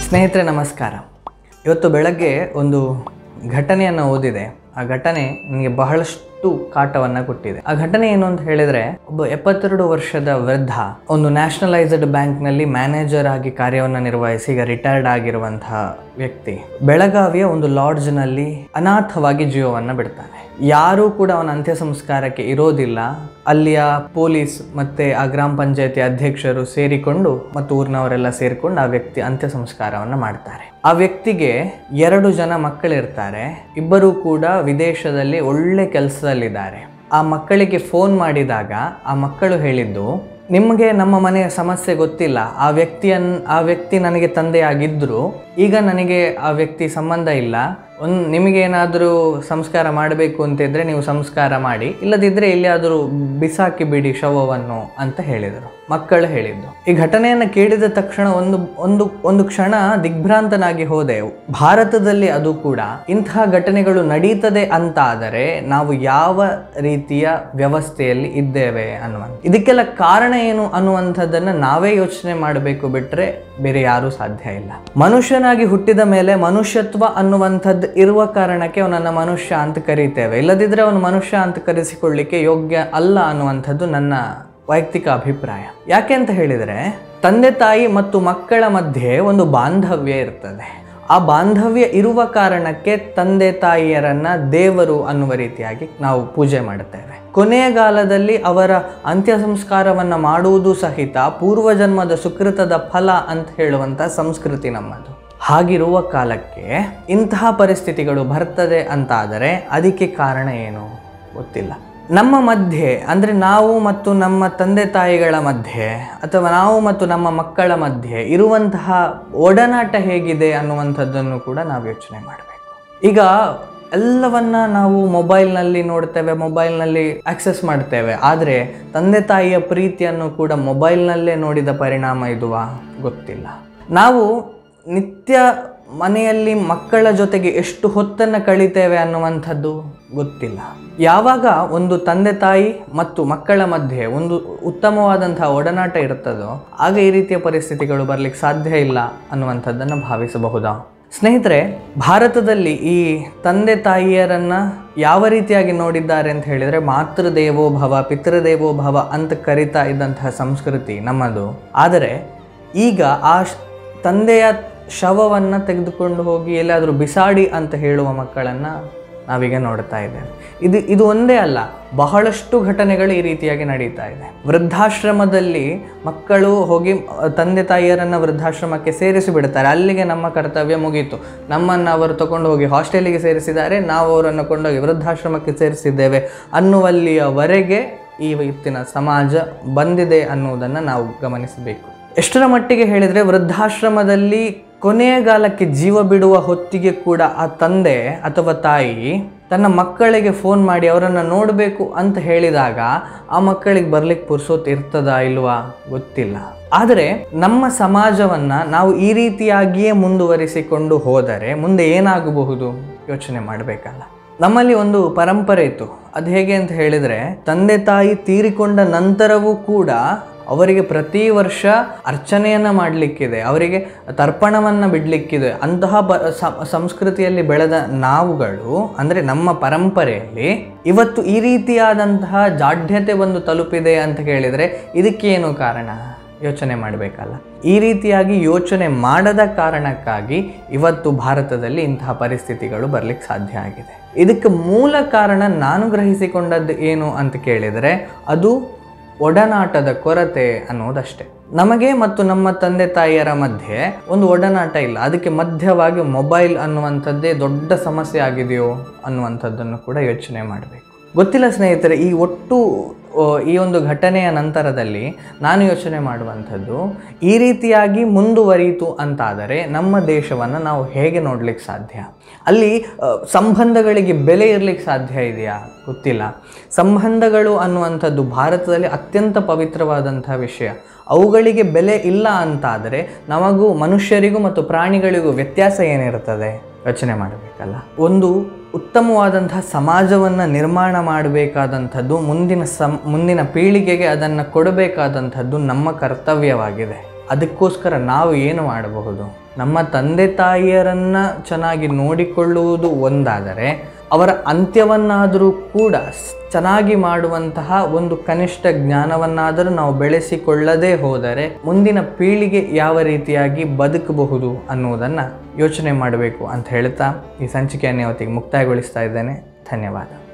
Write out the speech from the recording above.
ಸ್ನೇಹಿತರೆ ನಮಸ್ಕಾರ. ಇವತ್ತು ಬೆಳಗ್ಗೆ ಒಂದು ಘಟನೆಯನ್ನು ಓದಿದೆ. ಆ ಘಟನೆ ನನಗೆ ಬಹಳಷ್ಟು ಕಾಟವನ್ನು ಕೊಟ್ಟಿದೆ. ಆ ಘಟನೆ ಏನು ಅಂತ ಹೇಳಿದರೆ, ಒಬ್ಬ 72 ವರ್ಷದ ವೃದ್ಧ ಒಂದು ನ್ಯಾಷನಲೈಸ್ಡ್ ಬ್ಯಾಂಕ್ನಲ್ಲಿ ಮ್ಯಾನೇಜರ್ ಆಗಿ ಕಾರ್ಯವನ್ನು ನಿರ್ವಹಿಸಿ ಈಗ ರಿಟೈರ್ಡ್ ಆಗಿರುವಂತಹ ವ್ಯಕ್ತಿ ಬೆಳಗಾವಿಯ ಒಂದು ಲಾಡ್ಜ್ನಲ್ಲಿ ಅನಾಥವಾಗಿ ಜೀವವನ್ನು ಬಿಡ್ತಾನೆ. ಯಾರೂ ಕೂಡ ಅವನ ಅಂತ್ಯ ಸಂಸ್ಕಾರಕ್ಕೆ ಇರೋದಿಲ್ಲ. ಅಲ್ಲಿಯ ಪೊಲೀಸ್ ಮತ್ತು ಆ ಗ್ರಾಮ ಪಂಚಾಯತಿ ಅಧ್ಯಕ್ಷರು ಸೇರಿಕೊಂಡು ಮತ್ತು ಊರಿನವರೆಲ್ಲ ಸೇರಿಕೊಂಡು ಆ ವ್ಯಕ್ತಿ ಅಂತ್ಯ ಸಂಸ್ಕಾರವನ್ನು ಮಾಡ್ತಾರೆ. ಆ ವ್ಯಕ್ತಿಗೆ 2 ಜನ ಮಕ್ಕಳಿರ್ತಾರೆ. ಇಬ್ಬರೂ ಕೂಡ ವಿದೇಶದಲ್ಲಿ ಒಳ್ಳೆ ಕೆಲಸದಲ್ಲಿದ್ದಾರೆ. ಆ ಮಕ್ಕಳಿಗೆ ಫೋನ್ ಮಾಡಿದಾಗ ಆ ಮಕ್ಕಳು ಹೇಳಿದ್ದು, ನಿಮಗೆ ನಮ್ಮ ಮನೆಯ ಸಮಸ್ಯೆ ಗೊತ್ತಿಲ್ಲ, ಆ ವ್ಯಕ್ತಿ ನನಗೆ ತಂದೆಯಾಗಿದ್ದರು, ಈಗ ನನಗೆ ಆ ವ್ಯಕ್ತಿ ಸಂಬಂಧ ಇಲ್ಲ, ನಿಮಗೇನಾದರೂ ಸಂಸ್ಕಾರ ಮಾಡಬೇಕು ಅಂತಿದ್ರೆ ನೀವು ಸಂಸ್ಕಾರ ಮಾಡಿ, ಇಲ್ಲದಿದ್ದರೆ ಎಲ್ಲಿಯಾದರೂ ಬಿಸಾಕಿ ಬಿಡಿ ಶವವನ್ನು ಅಂತ ಹೇಳಿದರು. ಮಕ್ಕಳು ಹೇಳಿದ್ದು. ಈ ಘಟನೆಯನ್ನು ಕೇಳಿದ ತಕ್ಷಣ ಒಂದು ಕ್ಷಣ ದಿಗ್ಭ್ರಾಂತನಾಗಿ ಹೋದೆ. ಭಾರತದಲ್ಲಿ ಅದು ಕೂಡ ಇಂತಹ ಘಟನೆಗಳು ನಡೀತದೆ ಅಂತ ಆದರೆ ನಾವು ಯಾವ ರೀತಿಯ ವ್ಯವಸ್ಥೆಯಲ್ಲಿ ಇದ್ದೇವೆ ಇದಕ್ಕೆಲ್ಲ ಕಾರಣ ಏನು ಅನ್ನುವಂಥದ್ದನ್ನು ನಾವೇ ಯೋಚನೆ ಮಾಡಬೇಕು, ಬಿಟ್ಟರೆ ಬೇರೆ ಯಾರೂ ಸಾಧ್ಯ ಇಲ್ಲ. ಮನುಷ್ಯನಾಗಿ ಹುಟ್ಟಿದ ಮೇಲೆ ಮನುಷ್ಯತ್ವ ಅನ್ನುವಂಥದ್ದು ಇರುವ ಕಾರಣಕ್ಕೆ ಅವನನ್ನು ಮನುಷ್ಯ ಅಂತ ಕರೀತೇವೆ. ಇಲ್ಲದಿದ್ದರೆ ಅವನು ಮನುಷ್ಯ ಅಂತ ಕರೆಸಿಕೊಳ್ಳಿಕ್ಕೆ ಯೋಗ್ಯ ಅಲ್ಲ ಅನ್ನುವಂಥದ್ದು ನನ್ನ ವೈಯಕ್ತಿಕ ಅಭಿಪ್ರಾಯ. ಯಾಕೆ ಅಂತ ಹೇಳಿದರೆ, ತಂದೆ ತಾಯಿ ಮತ್ತು ಮಕ್ಕಳ ಮಧ್ಯೆ ಒಂದು ಬಾಂಧವ್ಯ ಇರ್ತದೆ. ಆ ಬಾಂಧವ್ಯ ಇರುವ ಕಾರಣಕ್ಕೆ ತಂದೆ ತಾಯಿಯರನ್ನ ದೇವರು ಅನ್ನುವ ರೀತಿಯಾಗಿ ನಾವು ಪೂಜೆ ಮಾಡುತ್ತೇವೆ. ಕೊನೆಗಾಲದಲ್ಲಿ ಅವರ ಅಂತ್ಯ ಸಂಸ್ಕಾರವನ್ನು ಮಾಡುವುದು ಸಹಿತ ಪೂರ್ವಜನ್ಮದ ಸುಕೃತದ ಫಲ ಅಂತ ಹೇಳುವಂಥ ಸಂಸ್ಕೃತಿ ನಮ್ಮದು. ಹಾಗಿರುವ ಕಾಲಕ್ಕೆ ಇಂತಹ ಪರಿಸ್ಥಿತಿಗಳು ಬರ್ತದೆ ಅಂತಾದರೆ ಅದಕ್ಕೆ ಕಾರಣ ಏನು ಗೊತ್ತಿಲ್ಲ. ನಮ್ಮ ಮಧ್ಯೆ ಅಂದರೆ ನಾವು ಮತ್ತು ನಮ್ಮ ತಂದೆ ತಾಯಿಗಳ ಮಧ್ಯೆ ಅಥವಾ ನಾವು ಮತ್ತು ನಮ್ಮ ಮಕ್ಕಳ ಮಧ್ಯೆ ಇರುವಂತಹ ಒಡನಾಟ ಹೇಗಿದೆ ಅನ್ನುವಂಥದ್ದನ್ನು ಕೂಡ ನಾವು ಯೋಚನೆ ಮಾಡಬೇಕು. ಈಗ ಎಲ್ಲವನ್ನ ನಾವು ಮೊಬೈಲ್ನಲ್ಲಿ ನೋಡ್ತೇವೆ, ಮೊಬೈಲ್ನಲ್ಲಿ ಆಕ್ಸೆಸ್ ಮಾಡ್ತೇವೆ. ಆದರೆ ತಂದೆ ತಾಯಿಯ ಪ್ರೀತಿಯನ್ನು ಕೂಡ ಮೊಬೈಲ್ನಲ್ಲೇ ನೋಡಿದ ಪರಿಣಾಮ ಇದುವಾ ಗೊತ್ತಿಲ್ಲ. ನಾವು ನಿತ್ಯ ಮನೆಯಲ್ಲಿ ಮಕ್ಕಳ ಜೊತೆಗೆ ಎಷ್ಟು ಹೊತ್ತನ್ನು ಕಳೀತೇವೆ ಅನ್ನುವಂಥದ್ದು ಗೊತ್ತಿಲ್ಲ. ಯಾವಾಗ ಒಂದು ತಂದೆ ತಾಯಿ ಮತ್ತು ಮಕ್ಕಳ ಮಧ್ಯೆ ಒಂದು ಉತ್ತಮವಾದಂತಹ ಒಡನಾಟ ಇರ್ತದೋ ಆಗ ಈ ರೀತಿಯ ಪರಿಸ್ಥಿತಿಗಳು ಬರಲಿಕ್ಕೆ ಸಾಧ್ಯ ಇಲ್ಲ ಅನ್ನುವಂಥದ್ದನ್ನು ಭಾವಿಸಬಹುದಾ? ಸ್ನೇಹಿತರೆ, ಭಾರತದಲ್ಲಿ ಈ ತಂದೆ ತಾಯಿಯರನ್ನು ಯಾವ ರೀತಿಯಾಗಿ ನೋಡಿದ್ದಾರೆ ಅಂತ ಹೇಳಿದರೆ, ಮಾತೃದೇವೋ ಭವ ಪಿತೃದೇವೋ ಭವ ಅಂತ ಕರಿತಾ ಇದ್ದಂತಹ ಸಂಸ್ಕೃತಿ ನಮ್ಮದು. ಆದರೆ ಈಗ ಆ ತಂದೆಯ ಶವವನ್ನು ತೆಗೆದುಕೊಂಡು ಹೋಗಿ ಎಲ್ಲಾದರೂ ಬಿಸಾಡಿ ಅಂತ ಹೇಳುವ ಮಕ್ಕಳನ್ನು ನಾವೀಗ ನೋಡ್ತಾ ಇದ್ದೇವೆ. ಇದು ಒಂದೇ ಅಲ್ಲ, ಬಹಳಷ್ಟು ಘಟನೆಗಳು ಈ ರೀತಿಯಾಗಿ ನಡೀತಾ ಇದೆ. ವೃದ್ಧಾಶ್ರಮದಲ್ಲಿ ಮಕ್ಕಳು ಹೋಗಿ ತಂದೆ ತಾಯಿಯರನ್ನು ವೃದ್ಧಾಶ್ರಮಕ್ಕೆ ಸೇರಿಸಿ ಬಿಡ್ತಾರೆ. ಅಲ್ಲಿಗೆ ನಮ್ಮ ಕರ್ತವ್ಯ ಮುಗೀತು. ನಮ್ಮನ್ನು ಅವರು ತಗೊಂಡು ಹೋಗಿ ಹಾಸ್ಟೆಲಿಗೆ ಸೇರಿಸಿದ್ದಾರೆ, ನಾವು ಅವರನ್ನು ಕೊಂಡೋಗಿ ವೃದ್ಧಾಶ್ರಮಕ್ಕೆ ಸೇರಿಸಿದ್ದೇವೆ ಅನ್ನುವಲ್ಲಿಯವರೆಗೆ ಈ ಇವತ್ತಿನ ಸಮಾಜ ಬಂದಿದೆ ಅನ್ನುವುದನ್ನು ನಾವು ಗಮನಿಸಬೇಕು. ಎಷ್ಟರ ಮಟ್ಟಿಗೆ ಹೇಳಿದರೆ, ವೃದ್ಧಾಶ್ರಮದಲ್ಲಿ ಕೊನೆಗಾಲಕ್ಕೆ ಜೀವ ಬಿಡುವ ಹೊತ್ತಿಗೆ ಕೂಡ ಆ ತಂದೆ ಅಥವಾ ತಾಯಿ ತನ್ನ ಮಕ್ಕಳಿಗೆ ಫೋನ್ ಮಾಡಿ ಅವರನ್ನು ನೋಡಬೇಕು ಅಂತ ಹೇಳಿದಾಗ ಆ ಮಕ್ಕಳಿಗೆ ಬರ್ಲಿಕ್ಕೆ ಪುರ್ಸೊತ್ತು ಇರ್ತದಾ ಇಲ್ವಾ ಗೊತ್ತಿಲ್ಲ. ಆದರೆ ನಮ್ಮ ಸಮಾಜವನ್ನು ನಾವು ಈ ರೀತಿಯಾಗಿಯೇ ಮುಂದುವರಿಸಿಕೊಂಡು ಹೋದರೆ ಮುಂದೆ ಏನಾಗಬಹುದು ಯೋಚನೆ ಮಾಡಬೇಕಲ್ಲ. ನಮ್ಮಲ್ಲಿ ಒಂದು ಪರಂಪರೆ ಇತ್ತು. ಅದು ಹೇಗೆ ಅಂತ ಹೇಳಿದರೆ, ತಂದೆ ತಾಯಿ ತೀರಿಕೊಂಡ ನಂತರವೂ ಕೂಡ ಅವರಿಗೆ ಪ್ರತಿ ವರ್ಷ ಅರ್ಚನೆಯನ್ನು ಮಾಡಲಿಕ್ಕಿದೆ, ಅವರಿಗೆ ತರ್ಪಣವನ್ನು ಬಿಡಲಿಕ್ಕಿದೆ. ಅಂತಹ ಸಂಸ್ಕೃತಿಯಲ್ಲಿ ಬೆಳೆದ ನಾವುಗಳು ಅಂದರೆ ನಮ್ಮ ಪರಂಪರೆಯಲ್ಲಿ ಇವತ್ತು ಈ ರೀತಿಯಾದಂತಹ ಜಾಡ್ಯತೆ ಒಂದು ತಲುಪಿದೆ ಅಂತ ಹೇಳಿದರೆ ಇದಕ್ಕೇನು ಕಾರಣ ಯೋಚನೆ ಮಾಡಬೇಕಲ್ಲ. ಈ ರೀತಿಯಾಗಿ ಯೋಚನೆ ಮಾಡದ ಕಾರಣಕ್ಕಾಗಿ ಇವತ್ತು ಭಾರತದಲ್ಲಿ ಇಂತಹ ಪರಿಸ್ಥಿತಿಗಳು ಬರಲಿಕ್ಕೆ ಸಾಧ್ಯ ಆಗಿದೆ. ಇದಕ್ಕೆ ಮೂಲ ಕಾರಣ ನಾನು ಗ್ರಹಿಸಿಕೊಂಡದ್ದು ಏನು ಅಂತ ಕೇಳಿದರೆ, ಅದು ಒಡನಾಟದ ಕೊರತೆ ಅನ್ನೋದಷ್ಟೇ. ನಮಗೆ ಮತ್ತು ನಮ್ಮ ತಂದೆ ತಾಯಿಯರ ಮಧ್ಯೆ ಒಂದು ಒಡನಾಟ ಇಲ್ಲ. ಅದಕ್ಕೆ ಮಧ್ಯವಾಗಿ ಮೊಬೈಲ್ ಅನ್ನುವಂಥದ್ದೇ ದೊಡ್ಡ ಸಮಸ್ಯೆ ಆಗಿದೆಯೋ ಅನ್ನುವಂಥದ್ದನ್ನು ಕೂಡ ಯೋಚನೆ ಮಾಡಬೇಕು. ಗೊತ್ತಿಲ್ಲ ಸ್ನೇಹಿತರೆ, ಈ ಒಂದು ಘಟನೆಯ ನಂತರದಲ್ಲಿ ನಾನು ಯೋಚನೆ ಮಾಡುವಂಥದ್ದು, ಈ ರೀತಿಯಾಗಿ ಮುಂದುವರಿಯಿತು ಅಂತಾದರೆ ನಮ್ಮ ದೇಶವನ್ನು ನಾವು ಹೇಗೆ ನೋಡಲಿಕ್ಕೆ ಸಾಧ್ಯ? ಅಲ್ಲಿ ಸಂಬಂಧಗಳಿಗೆ ಬೆಲೆ ಇರಲಿಕ್ಕೆ ಸಾಧ್ಯ ಇದೆಯಾ ಗೊತ್ತಿಲ್ಲ. ಸಂಬಂಧಗಳು ಅನ್ನುವಂಥದ್ದು ಭಾರತದಲ್ಲಿ ಅತ್ಯಂತ ಪವಿತ್ರವಾದಂಥ ವಿಷಯ. ಅವುಗಳಿಗೆ ಬೆಲೆ ಇಲ್ಲ ಅಂತಾದರೆ ನಮಗೂ ಮನುಷ್ಯರಿಗೂ ಮತ್ತು ಪ್ರಾಣಿಗಳಿಗೂ ವ್ಯತ್ಯಾಸ ಏನಿರ್ತದೆ ಯೋಚನೆ ಮಾಡಬೇಕಲ್ಲ. ಒಂದು ಉತ್ತಮವಾದಂತಹ ಸಮಾಜವನ್ನು ನಿರ್ಮಾಣ ಮಾಡಬೇಕಾದಂಥದ್ದು, ಮುಂದಿನ ಪೀಳಿಗೆಗೆ ಅದನ್ನು ಕೊಡಬೇಕಾದಂಥದ್ದು ನಮ್ಮ ಕರ್ತವ್ಯವಾಗಿದೆ. ಅದಕ್ಕೋಸ್ಕರ ನಾವು ಏನು ಮಾಡಬಹುದು? ನಮ್ಮ ತಂದೆ ತಾಯಿಯರನ್ನು ಚೆನ್ನಾಗಿ ನೋಡಿಕೊಳ್ಳುವುದು ಒಂದಾದರೆ, ಅವರ ಅಂತ್ಯವನ್ನಾದರೂ ಕೂಡ ಚೆನ್ನಾಗಿ ಮಾಡುವಂತಹ ಒಂದು ಕನಿಷ್ಠ ಜ್ಞಾನವನ್ನಾದರೂ ನಾವು ಬೆಳೆಸಿಕೊಳ್ಳದೇ ಹೋದರೆ ಮುಂದಿನ ಪೀಳಿಗೆ ಯಾವ ರೀತಿಯಾಗಿ ಬದುಕಬಹುದು ಅನ್ನುವುದನ್ನು ಯೋಚನೆ ಮಾಡಬೇಕು ಅಂತ ಹೇಳ್ತಾ ಈ ಸಂಚಿಕೆಯನ್ನು ಇವತ್ತಿಗೆ ಮುಕ್ತಾಯಗೊಳಿಸ್ತಾ ಇದ್ದೇನೆ. ಧನ್ಯವಾದ.